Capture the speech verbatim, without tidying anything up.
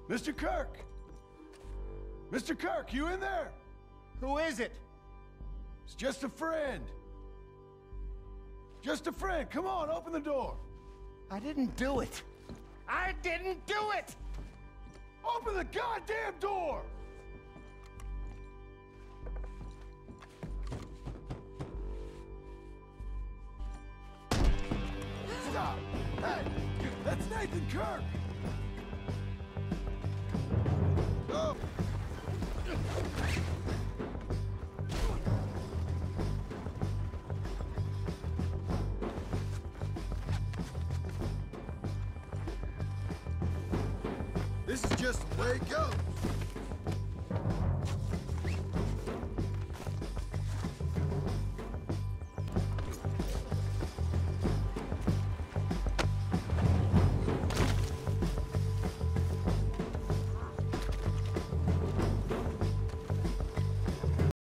Mister Kirk! Mister Kirk, you in there? Who is it? It's just a friend. Just a friend. Come on, open the door. I didn't do it. I didn't do it! Open the goddamn door! Stop! Hey! That's Nathan Kirk! Oh! This is just the way it goes.